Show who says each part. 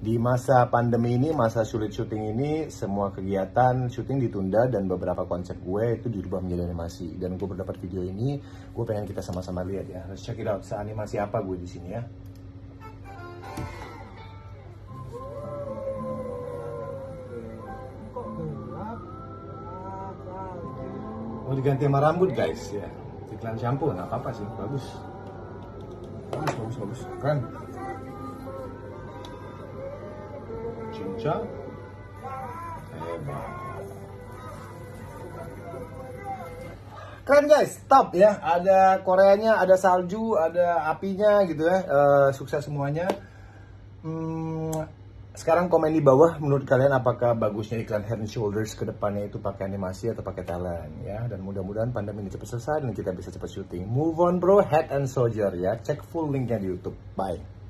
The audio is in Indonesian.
Speaker 1: Di masa pandemi ini, masa sulit syuting ini, semua kegiatan syuting ditunda dan beberapa konsep gue itu dirubah menjadi animasi. Dan gue berdapat video ini, gue pengen kita sama-sama lihat ya. Let's check it out. Seanimasi apa gue di sini ya? Oh, diganti sama rambut guys ya. Iklan shampoo nggak apa-apa sih, bagus. Bagus. Keren. Cinca. Hebat. Keren guys, top ya. Ada Koreanya, ada salju, ada apinya gitu ya. Sukses semuanya. Sekarang komen di bawah, menurut kalian apakah bagusnya iklan Head and Shoulders ke depannya itu pakai animasi atau pakai talent ya. Dan mudah-mudahan pandemi ini cepat selesai dan kita bisa cepat syuting. Move on bro, Head and Soldier ya. Cek full linknya di YouTube. Bye.